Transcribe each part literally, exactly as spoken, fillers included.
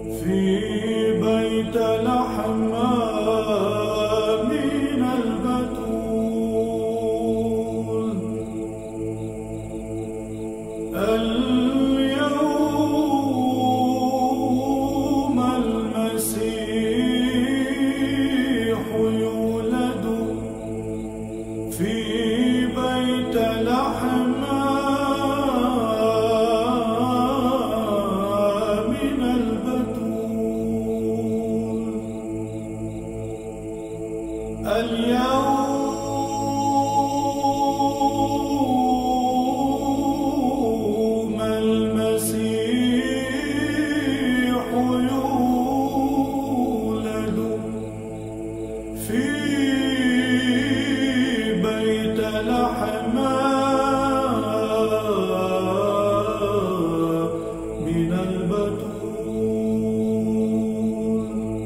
في بيت لحم من البتول اليوم المسيح يولد في بيت لحم من البتول اليوم المسيح يولد في بيت لحم من البتول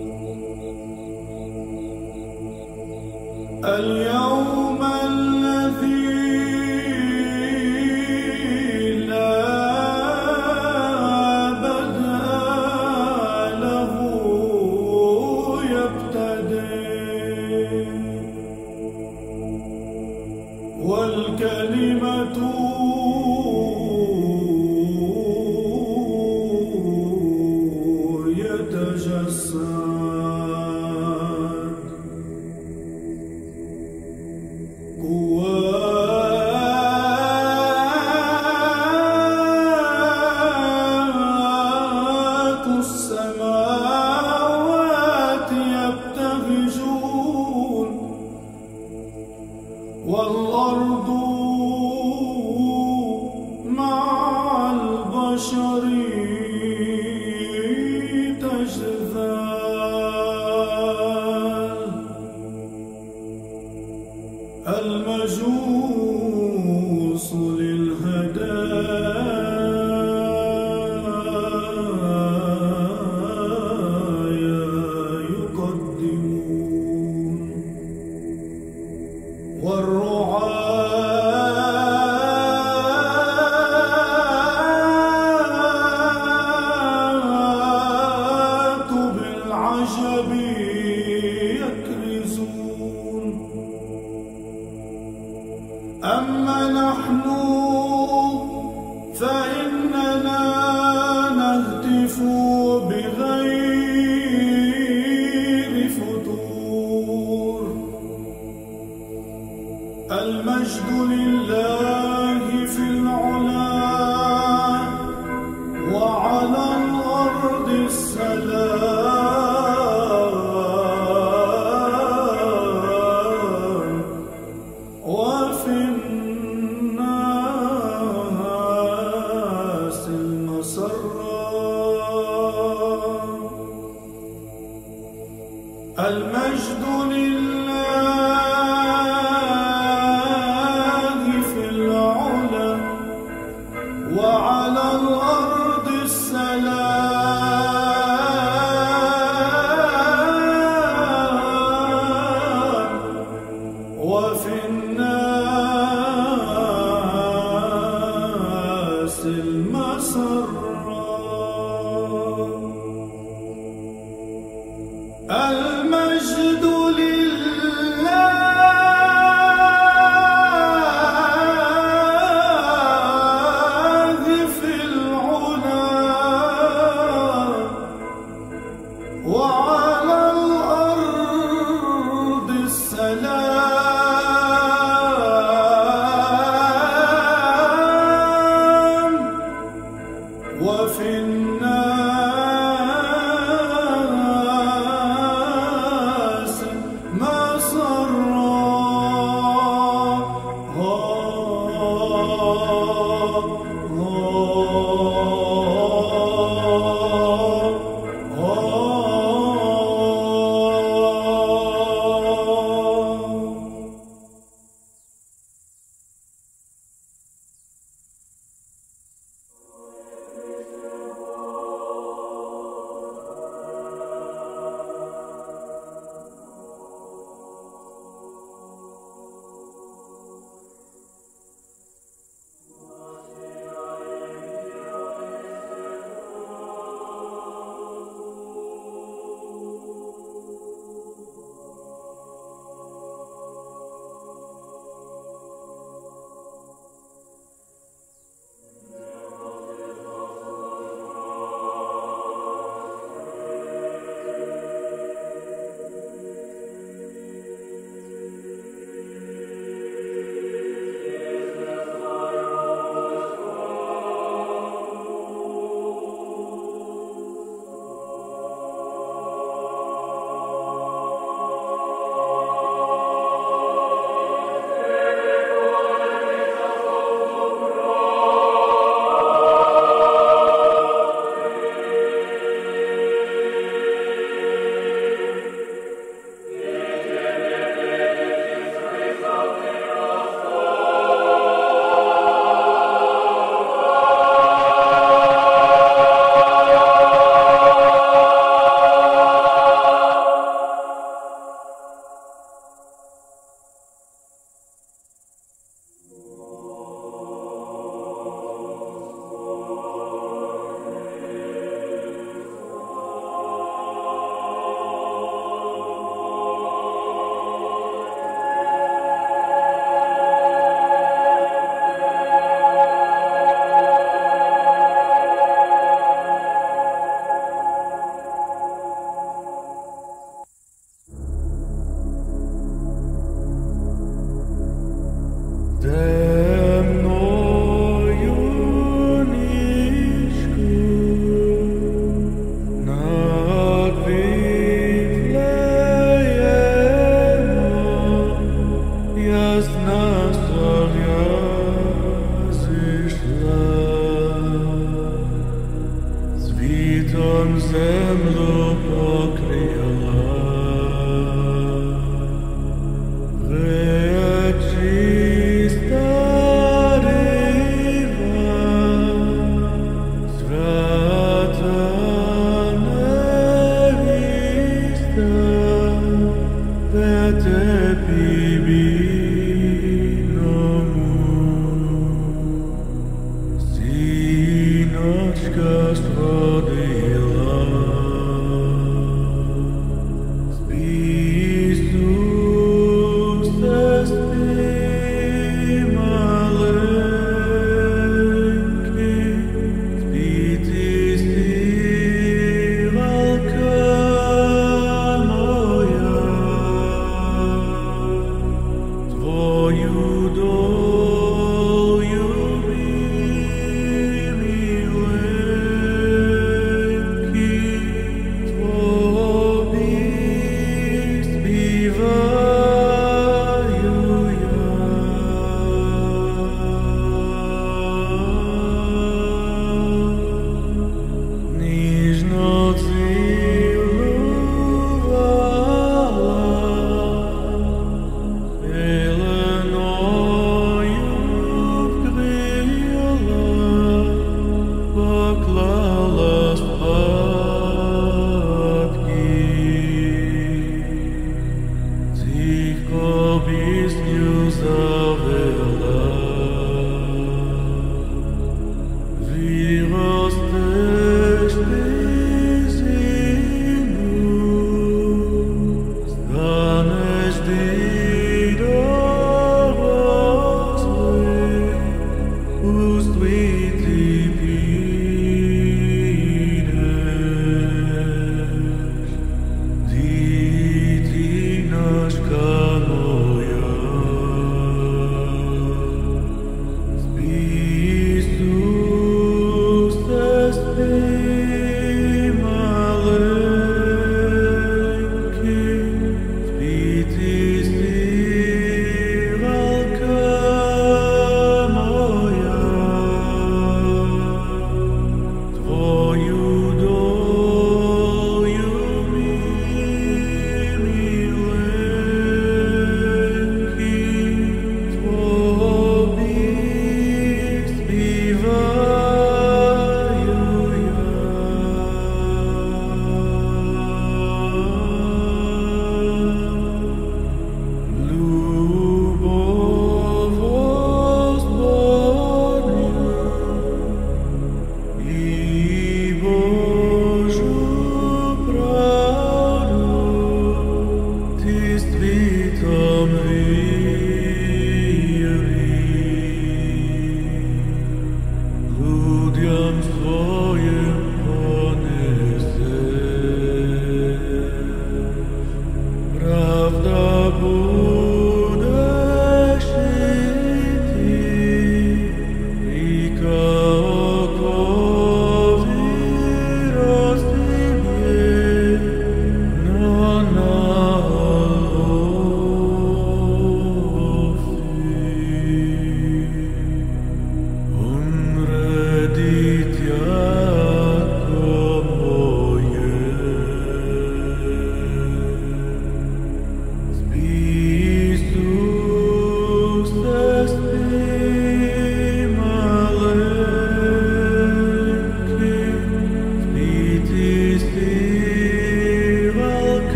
اليوم الذي لا بدء له يبتدئ والكلمة يتجسد قوات السماوات يبتهجون والأرض مع البشر تجذال المجوس للهدايا يقدمون والرعاة بالعجب يكرزون أما نحن فإننا نهتف بغير فتور المجد لله في العلا وعلى الأرض السلام وفي الناس المسرة المجد لله في العلا وعلى الأرض السلام وفي الناس المسرة المجد لله في العلا وعلى الأرض السلام وفي الناس مسرا zemlju pokryla. Reči stariva, svata nevista, vete pibinomu. Sinočka strodila,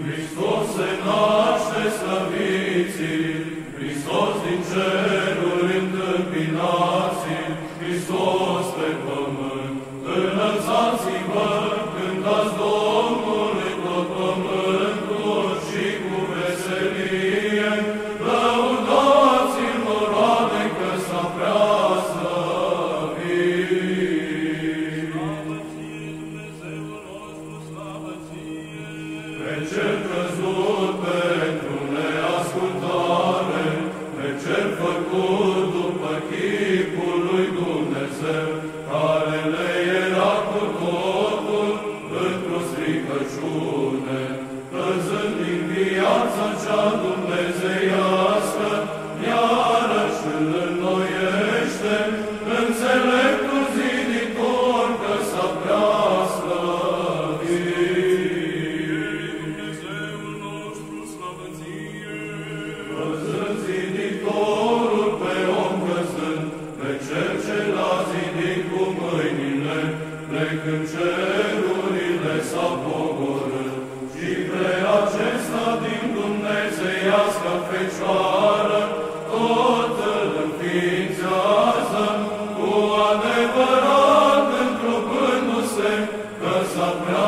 Hristos se naște, slăviți-l, Hristos din ceruri întâmpinați-l, Hristos pe pământ, înălțați-vă, cântați Domnului tot pământul și cu veselie, lăudați-l, noroade, că s-a prea slăvit. Pe cel căzut pentru neascultare, pe cel făcut după chipul lui Dumnezeu, care le era cu totul într-o stricăciune, căzând din viața cea dumnezeiască, iarăși îl înnoiește, înțeleptul ziditor, că s-a prea Văzând ziditorul pe om căzând, pe cel ce l-a zidit cu mâinile, plecând cerurile s-a pogorât, și pre acesta din dumnezeiască Fecioară, tot îl înființează, cu adevărat întrupându-se, că s-a prea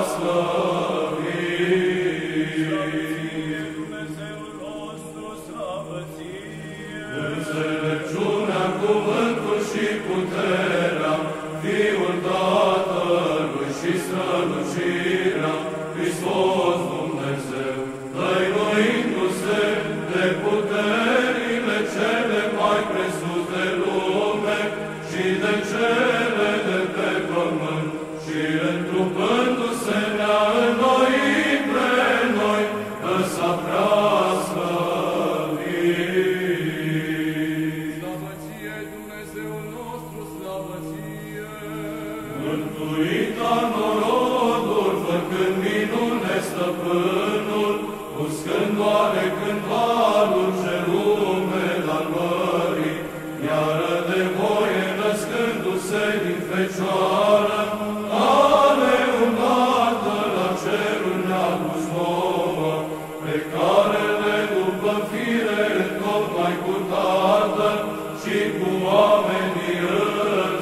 Înțelepciunea, cuvântul și puterea, Fiul Tatălui și strălucirea, Hristos Dumnezeu, dăinuindu-se de puterile cele mai presus de lume și de cele de pe pământ, și întrupându-se ne-a înnoit pre noi, că s-a prea Mântuita norodul, făcând minune stăpânul, uscând oarecând valul cerume la-l mării, iară de voie născându-se din Fecioară, are un Tatăl la cerul ne-a dus nouă, pe care le după fire întocmai cu Tatăl și cu oamenii îl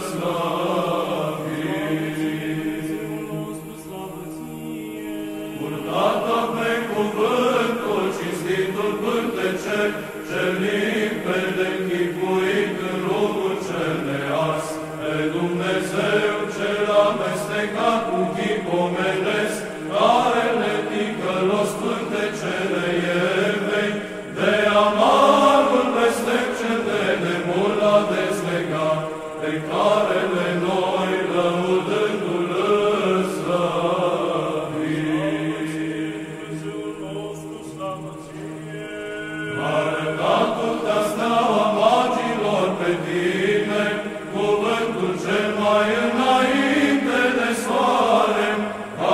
Purtată pe cuvântul cinstitul pântecel, cel limpede închipuit în rugul cel neas, pe Dumnezeu cel amestecat cu chip omenesc, care le ticălos pântecele Evei, de amarul blestec cel de nemult l-a dezlegat, pe care le noi lăudându-l Arătatul de-a steaua magilor pe tine, cuvântul cel mai înainte de soare,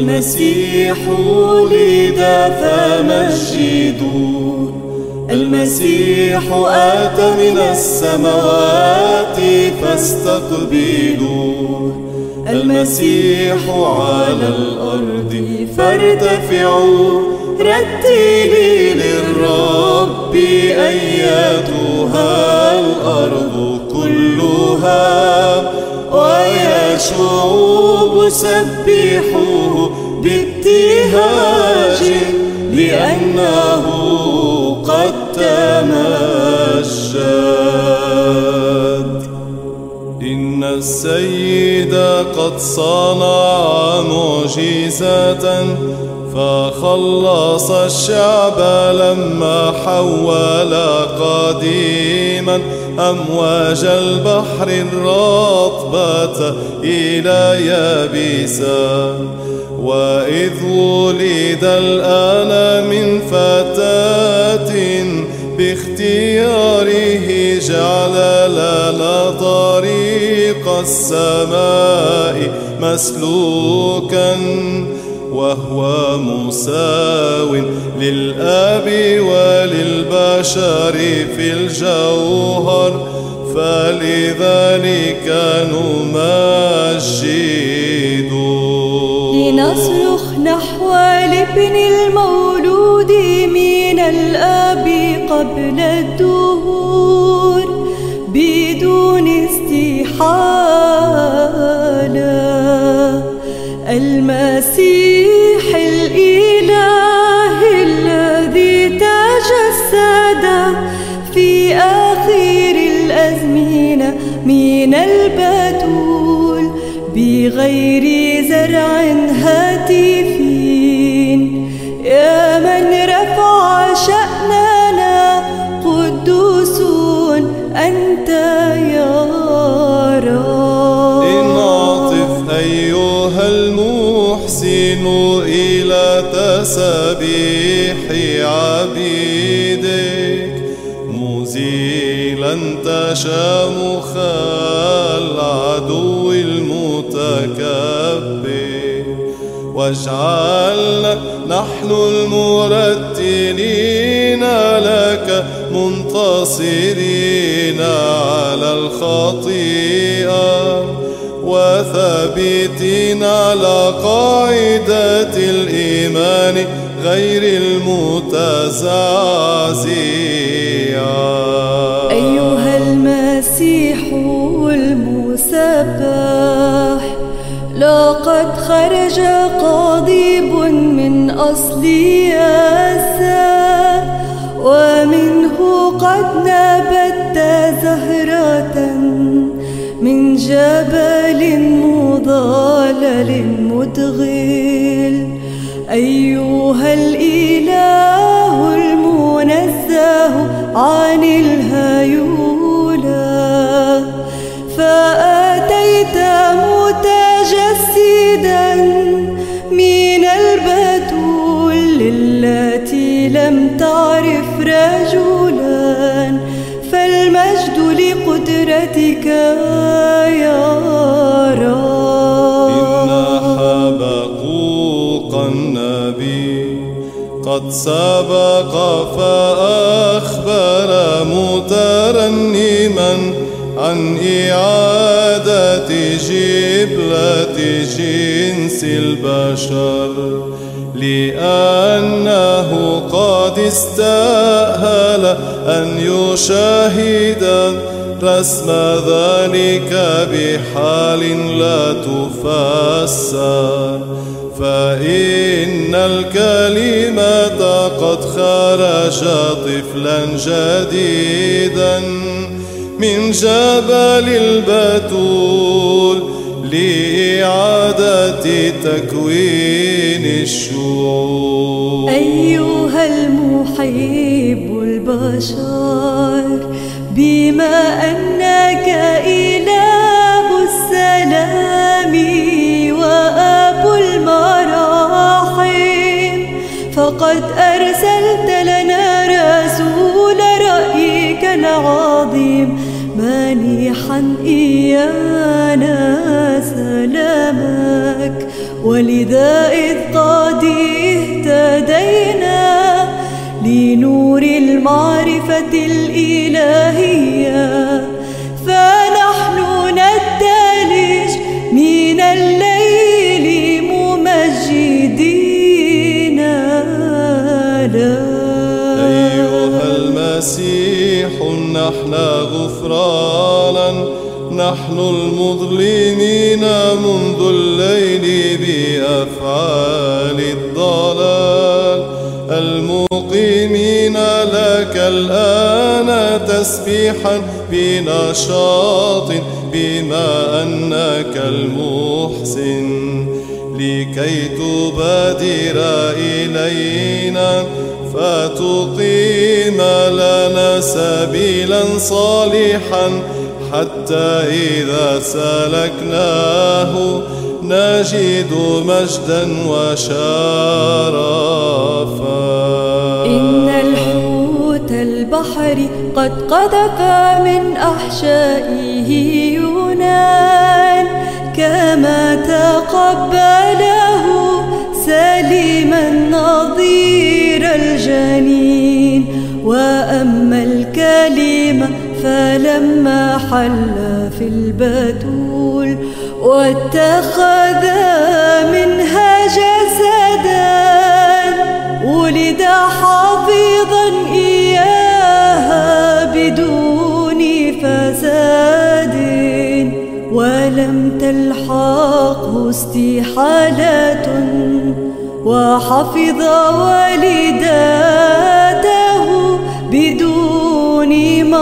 المسيح ولد فمجدوه، المسيح آتى من السماوات فاستقبلوه، المسيح على الأرض فارتفعوا، رتلي للرب أيتها الأرض كلها، ويا شعوب سبحوه بابتهاج لأنه قد تمجد. إن السيد قد صنع معجزة فخلص الشعب لما حول قديما أمواج البحر الرطبة إلى يابسة. وإذ ولد الآن من فتاة باختياره جعل لنا طريق السماء مسلوكا، وهو مساو للآب وللبشر في الجوهر، فلذلك نمجد. لنصرخ نحو الابن المولود من الآب قبل الدهور بدون استحالة، المسيح الإله الذي تجسد في آخر الأزمنة من البتول بغير زرع هاتف، يا من رفع شأننا قدوس أنت يا رب. انعطف أيها المحسن إلى تسبيح عبيدك، مزيلا تشامخ العدو المتكبر، واجعلنا نحن المرتلين لك منتصرين على الخطيئة، وثابتين على قاعدة الإيمان غير المتزعزعة. أيها المسيح المسبح، لقد خرج قضيب من أصل يسار، ومنه قد نبت زهرة من جبل مضلل مدغل. أيها الإله المنزه عن الهيولى، فأتيت متجسدا من البتول التي لم تعرف رجلا، فالمجد لقدرتك يا رب. إن حبقوق النبي قد سبق فأخبر مترنما عن إعادة جبلة جنس البشر، لأنه قد استأهل أن يشاهد رسم ذلك بحال لا تفسر، فإن الكلمة قد خرج طفلا جديدا من جبل البتول لإعادة تكوين الشعوب. أيها المحب البشر، بما أنك إله السلام وأب المراحم، فقد أرسلت لنا رسول رأيك العظيم مانحا إيانا سلامك. ولذا إذ إلهية، فنحن نتلج من الليل ممجدين له. أيها المسيح امنحنا غفرانا نحن المظلمين منذ الليل بأفعال الضلال، المقيمين لك الآن تسبيحا بنشاط بما أنك المحسن، لكي تبادر إلينا فتقيم لنا سبيلا صالحا، حتى إذا سلكناه نجد مجدا وشرفا. إن الحوت البحر قد قذف من أحشائه يونان، كما تقبله سليما نظير الجنين. وأما الكلمة فلما حل في البتول واتخذ منها جسدا، ولد حافظا إياها بدون فساد، ولم تلحقه استحالة، وحفظ والداته بدون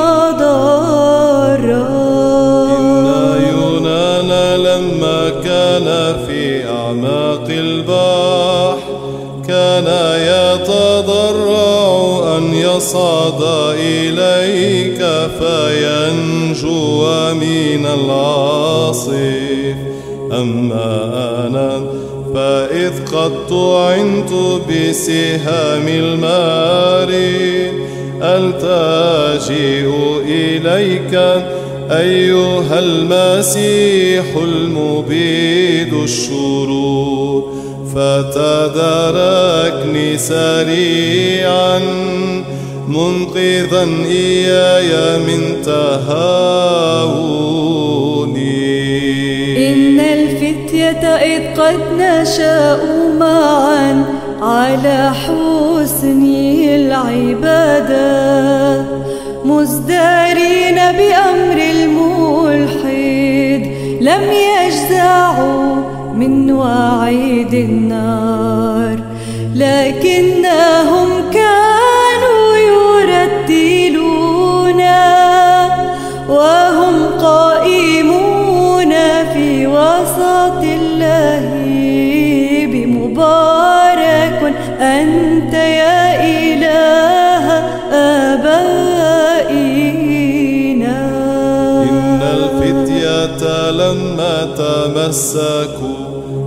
مضرة. إن يونان لما كان في أعماق البحر كان يتضرع أن يصعد إليك فينجو من العاصف. أما أنا فإذ قد طعنت بسهام المارد ألتجئ إليك أيها المسيح المبيد الشرور، فتداركني سريعا منقذا إياي من تهاوني. إن الفتية إذ قد نشأوا معا على حسن العبادة، مزدرين بأمر الملحد لم يجزعوا من وعيد النار، لكنهم كانوا يرتلون وهم قائمون في وسط اللهيب. مبارك أنت يا إله آبائنا. إن الفتية لما تمسكوا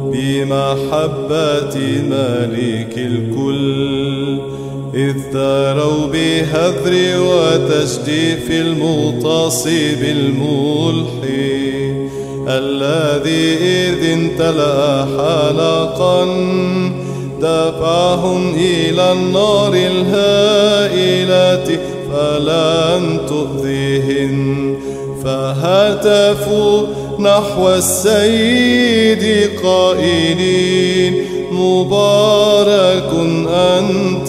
بمحبة ملك الكل، إذ ثاروا بهذر وتجديف المغتصب الملحد، الذي إذ امتلأ حلقا دفعهم إلى النار الهائلة فلم تؤذهم، فهتفوا نحو السيد قائلين مبارك أنت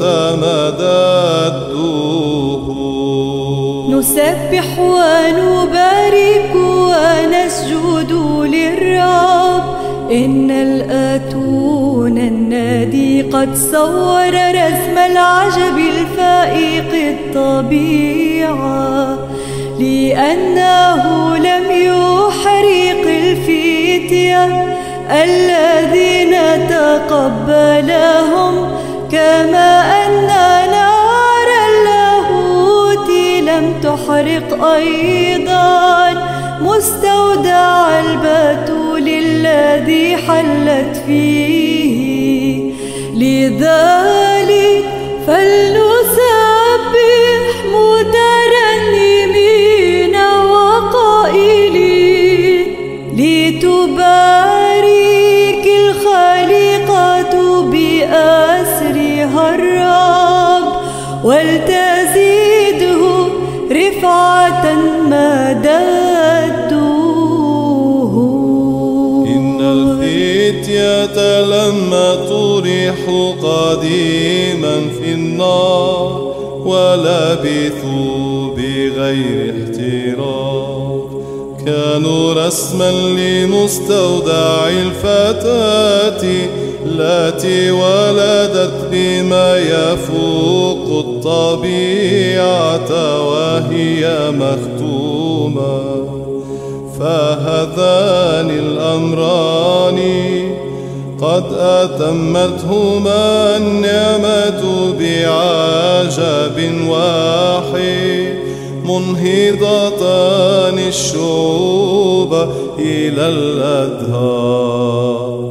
مدده. نسبح ونبارك ونسجد للرب، إن الآتون النادي قد صور رسم العجب الفائق الطبيعة، لأنه لم يحرق الفتية الذين تقبلهم، كما أن نار اللاهوت لم تحرق أيضا مستودع البتول الذي حلت فيه. لذلك فلنسبح مترنمين وقائلين لتبارك الخالقة بأسرها الرب ولتزيده رفعة رفعة مددوه. إن الفتية لما طرحوا قديما في النار ولبثوا بغير احتراق كانوا رسما لمستودع الفتاة التي ولدت بما يفوق الطبيعة وهي مختومة. فهذان الأمران قد أتمتهما النعمة بعجب واحد منهضتان الشعوب إلى الأدهار.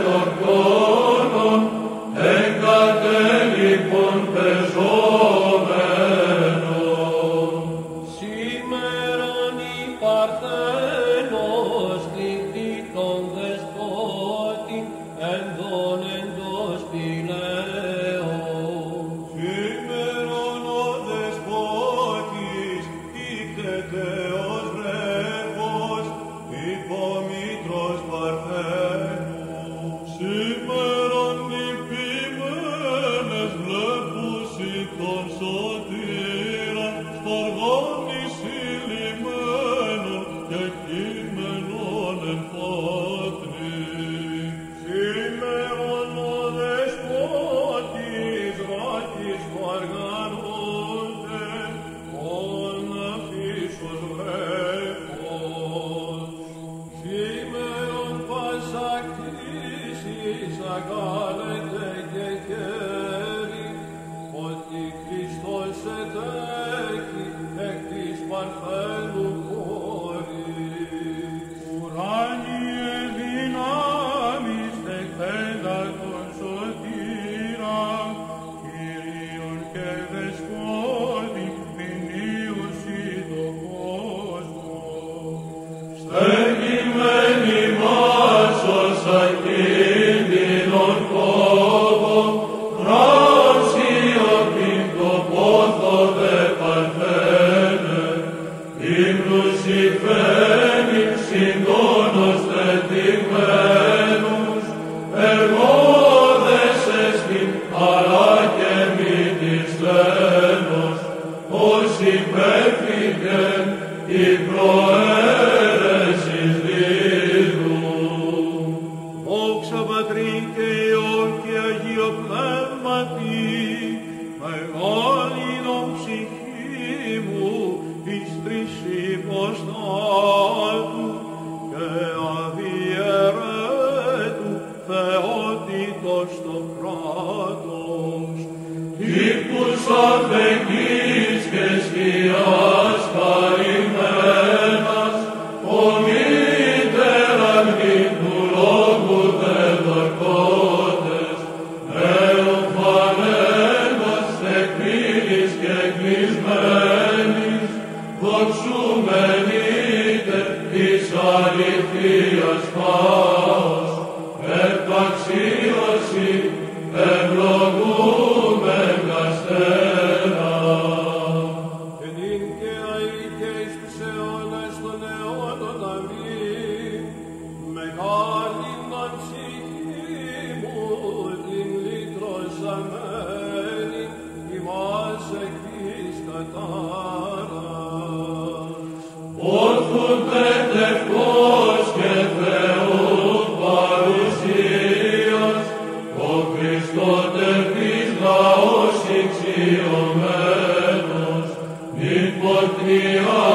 Pon per τον σωτήρα, στοργώνης ηλυμένων και κείμενον εμφάτρι. Σήμερον ο δεσπότης βάτης παργανούνται, ον αφήσος βρέφος. Σήμερον πασακτήσεις αγκάλετε και χέρι, ότι Χριστός ετέχει εκ της Παρθένου χώρης. Ουράνιε δυνάμεις τεχθέντα τον σωτήρα, Κύριον και Δεσπότη, ποινίουσι το κόσμο. Στέγημένοι μας ως ακίνδυνον κόπο, ράσιον το πόθο δε Παρθένε, ύμνους υφαίνεις συντόνος τετυγμένους, εργόδες εστιν αλλά και μη της λένος, ως υπέφυγεν η προαίρεσης δίδου. Δόξα Πατρί και Υιό και Αγίο Πνεύματι, μεγάλην ψυχή μου εις τρεις υποστάτου και αδιαιρέτου θεότητος το κράτος. Ύπους αφεγγείς και σκιάς χαρημένας, ομύτεραν του λόγου δεδορκότες, εοφανέντας εκπύλης και κλεισμένης, δοξούμενείτε της αληθείας πας, επαξίωση ευλογούμεν καστέρα. Εν ειν και αεί και εις τους αιώνας των αιώνων αμήν, μεγάλην αν ψυχή μου την λυτρωσαμένη, ημάς εκ της κατάρας. Όρθουν πετευκός και Θεού παρουσίας, ο Χριστότερης λαός εξιωμένος, νυν ποτριά